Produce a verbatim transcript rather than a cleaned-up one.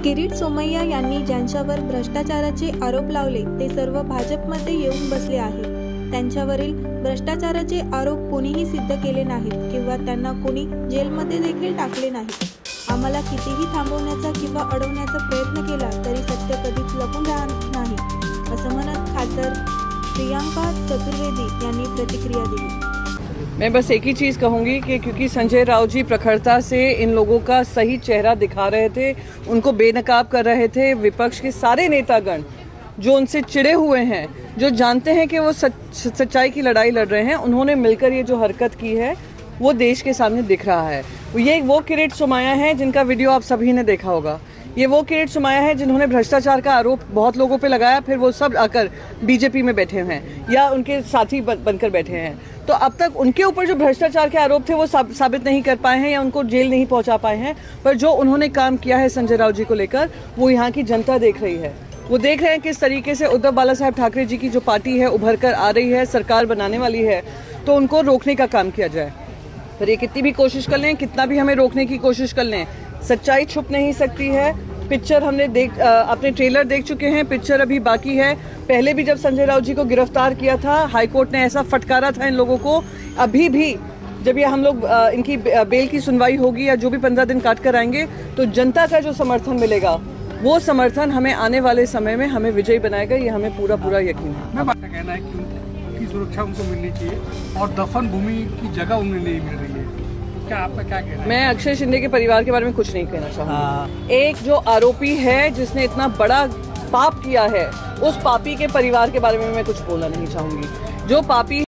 किरीट सोमय्या यांनी ज्यांच्यावर भ्रष्टाचाराचे आरोप लावले ते सर्व भाजपमध्ये येऊन बसले आहेत। त्यांच्यावरील भ्रष्टाचाराचे आरोप कोणीही सिद्ध केले नाहीत किंवा त्यांना कोणी जेलमध्ये देखील टाकले नाही। आम्हाला कितीही थांबवण्याचा किंवा अडवण्याचा प्रयत्न केला तरी सत्य कधीच लपून राहणार नाही, असं म्हणत खासदार प्रियंका चतुर्वेदी यांनी प्रतिक्रिया दिली। मैं बस एक ही चीज़ कहूँगी कि क्योंकि संजय राउत जी प्रखरता से इन लोगों का सही चेहरा दिखा रहे थे, उनको बेनकाब कर रहे थे। विपक्ष के सारे नेतागण जो उनसे चिड़े हुए हैं, जो जानते हैं कि वो सच, सच्चाई की लड़ाई लड़ रहे हैं, उन्होंने मिलकर ये जो हरकत की है वो देश के सामने दिख रहा है। ये वो किरीट सोमय्या है जिनका वीडियो आप सभी ने देखा होगा। ये वो किरीट सोमय्या है जिन्होंने भ्रष्टाचार का आरोप बहुत लोगों पे लगाया, फिर वो सब आकर बीजेपी में बैठे हुए हैं या उनके साथी बनकर बैठे हैं। तो अब तक उनके ऊपर जो भ्रष्टाचार के आरोप थे वो साबित नहीं कर पाए हैं या उनको जेल नहीं पहुंचा पाए हैं, पर जो उन्होंने काम किया है संजय राउत जी को लेकर वो यहाँ की जनता देख रही है। वो देख रहे हैं किस तरीके से उद्धव बाला साहब ठाकरे जी की जो पार्टी है उभर कर आ रही है, सरकार बनाने वाली है, तो उनको रोकने का काम किया जाए। पर ये कितनी भी कोशिश कर लें, कितना भी हमें रोकने की कोशिश कर लें, सच्चाई छुप नहीं सकती है। पिक्चर हमने देख अपने ट्रेलर देख चुके हैं, पिक्चर अभी बाकी है। पहले भी जब संजय राउत जी को गिरफ्तार किया था, हाईकोर्ट ने ऐसा फटकारा था इन लोगों को। अभी भी जब ये हम लोग इनकी बेल की सुनवाई होगी या जो भी पंद्रह दिन काट कर आएंगे, तो जनता का जो समर्थन मिलेगा वो समर्थन हमें आने वाले समय में हमें विजयी बनाएगा, ये हमें पूरा पूरा यकीन है। मैं बात कहना है कि उनकी सुरक्षा उनको मिलनी चाहिए और दफन भूमि की जगह उन्हें नहीं मिल रही है। क्या आपका क्या कहना है? मैं अक्षय शिंदे के परिवार के बारे में कुछ नहीं कहना चाहूँगी। एक जो आरोपी है जिसने इतना बड़ा पाप किया है, उस पापी के परिवार के बारे में मैं कुछ बोलना नहीं चाहूँगी। जो पापी